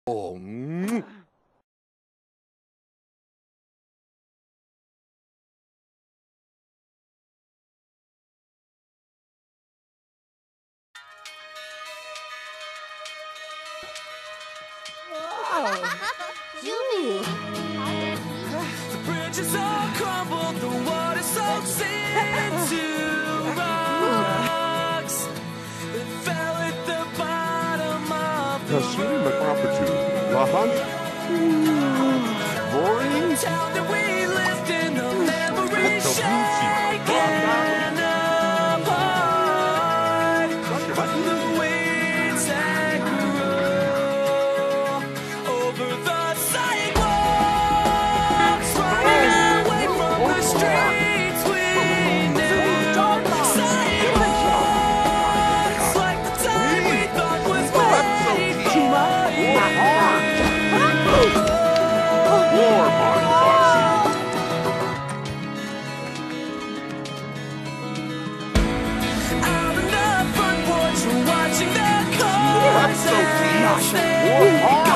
Oh, Julie! The bridges all crumbled, the water soaks into rocks. It fell at the bottom of the Machinima property. Lahan. Boring. town that we lived in, the memories shaken apart. The weeds that grew over the sidewalks, running away from the streets we knew. Sidewalks, like the time we thought was made for you. Warm on Foxy. Out on the front porch, we're watching the cars as they